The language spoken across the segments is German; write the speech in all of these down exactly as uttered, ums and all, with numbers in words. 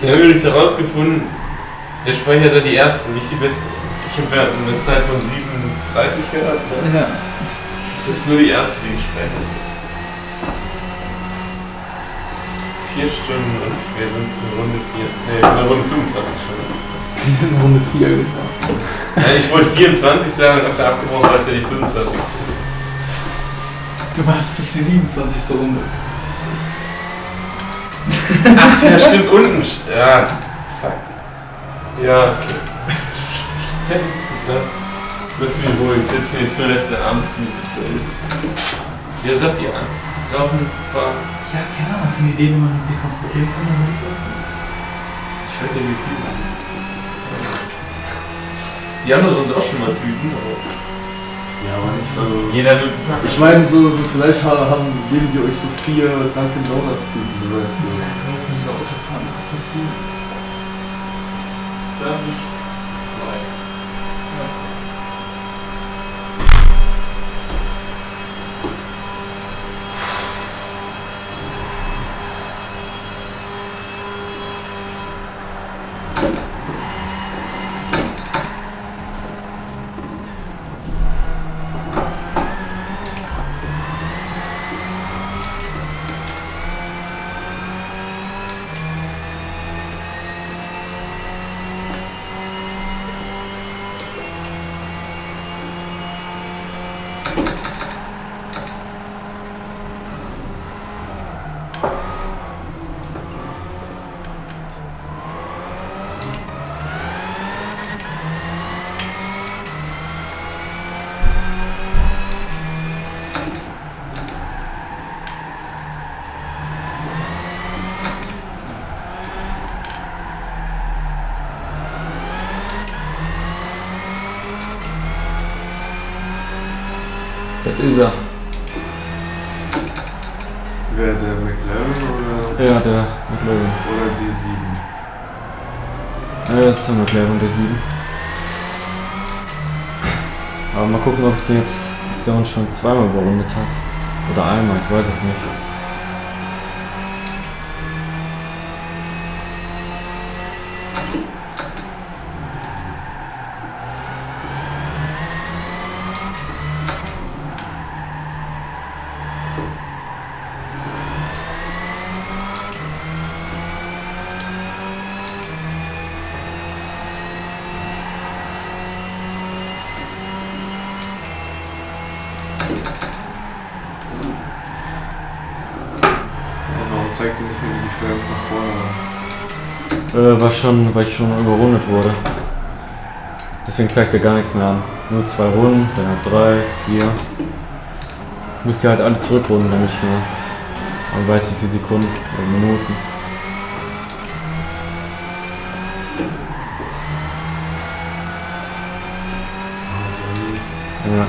Wir haben übrigens herausgefunden, der speichert da die ersten, nicht die besten. Ich habe ja eine Zeit von siebenunddreißig gehabt. Ne? Ja. Das ist nur die erste, die gespeichert wird. Vier Stunden und wir sind in Runde vier. Ne, in Runde fünfundzwanzig schon. Wir sind in Runde vier gekommen. Nein, ich wollte vierundzwanzig sagen und hab da abgebrochen, weil es ja die fünfundzwanzigste ist. Du warst, das ist die siebenundzwanzigste Runde. Ach ja, stimmt, unten. Ja, fuck. Ja, okay. Lass mich ruhig, ich setze mich jetzt für den letzten Abend in die Pizza. Wer sagt ihr an? Laufen, fahren? Ja, keine Ahnung, hast du eine Idee, wie man die transportieren kann? Ich weiß nicht, wie viel das ist. Die haben doch sonst auch schon mal Tüten, aber. Ja, aber nicht so. Jeder wird. Ich meine, so, so vielleicht haben, geben die euch so vier Dunkin' Donuts Tüten, du weißt so. Ja, du musst mit dem Auto fahren, das ist so viel. Darf ich? Nein. Das ist er. Wer, der McLaren oder? Ja, der McLaren. Oder die sieben? Ja, das ist der McLaren, der sieben. Aber mal gucken, ob ich den jetzt der uns schon zweimal überrundet hat. Oder einmal, ich weiß es nicht. Zeigt sie nicht mehr die Differenz nach vorne an. Äh, war schon, weil ich schon überrundet wurde. Deswegen zeigt er gar nichts mehr an. Nur zwei Runden, dann hat drei, vier. Müsst ihr halt alle zurückrunden, dann nicht mehr. Man weiß wie viele Sekunden oder Minuten. Ja.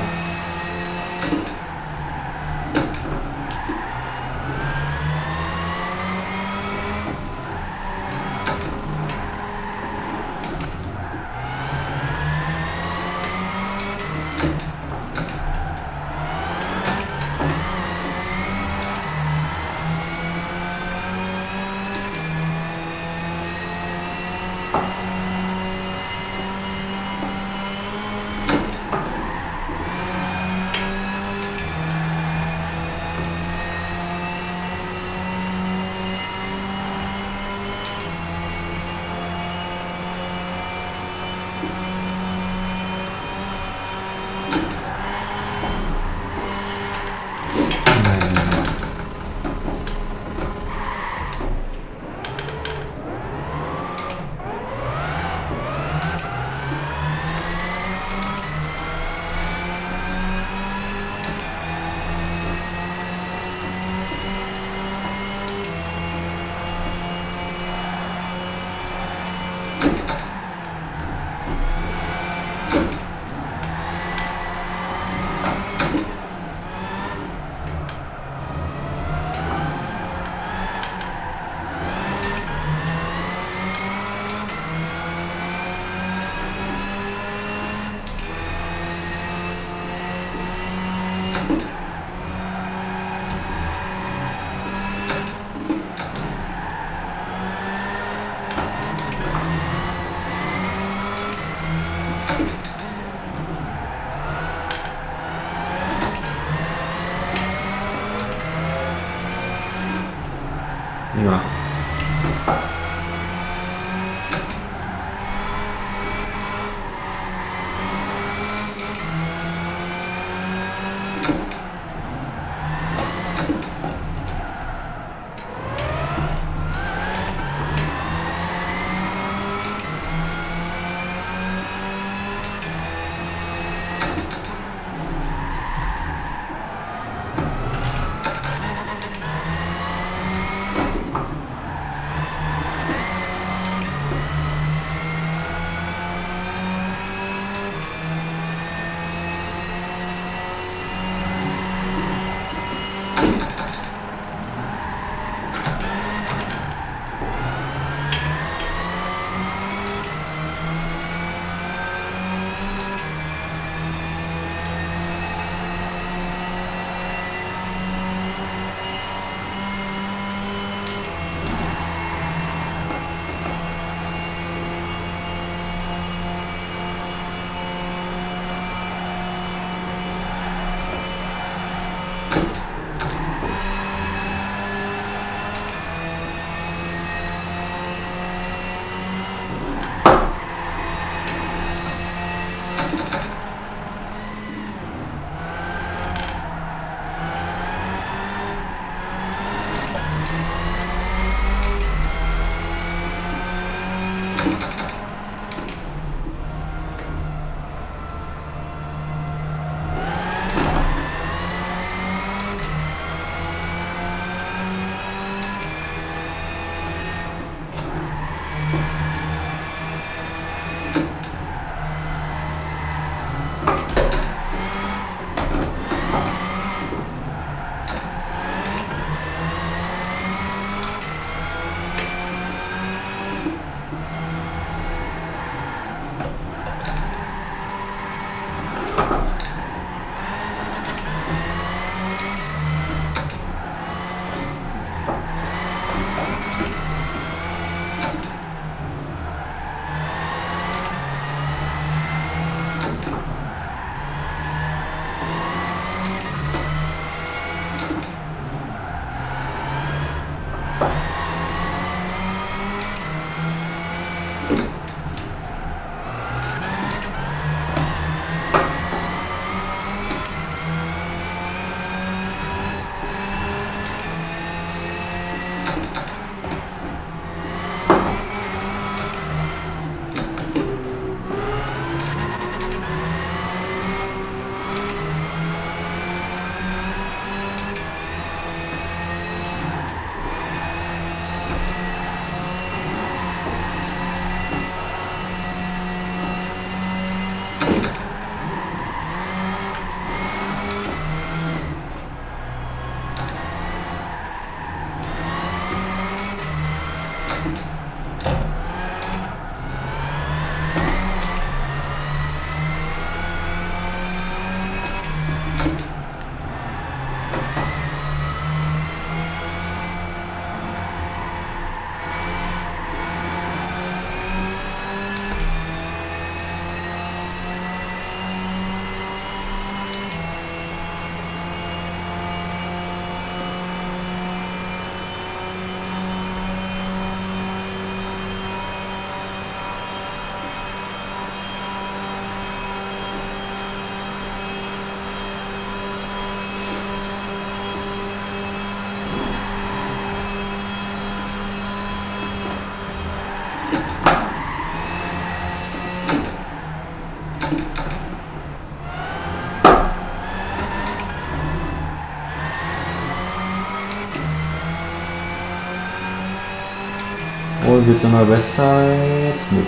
Oh, geht's immer besser jetzt? Nee.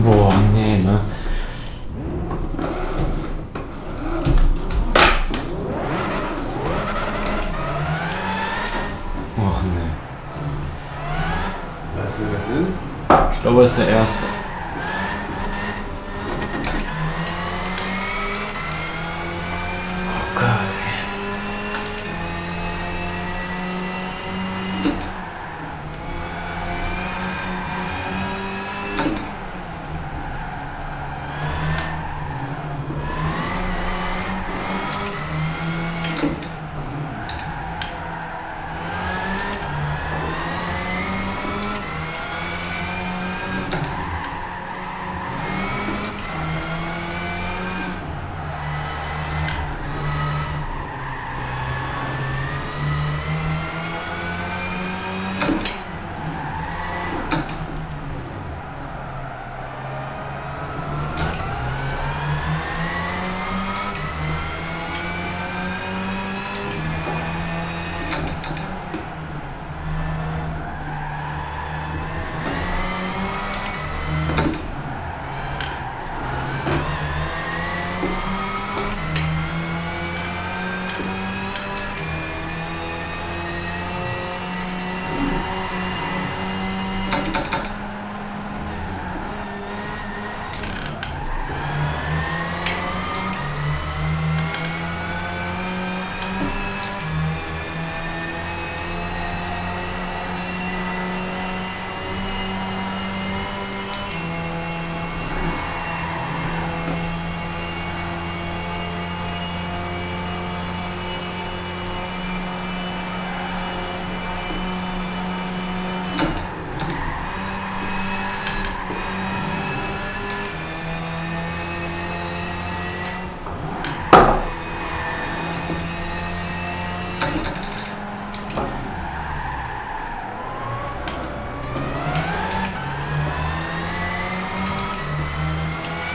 Boah, nee, ne? Och, nee. Weißt du, wer das ist? Ich glaube, es ist der erste.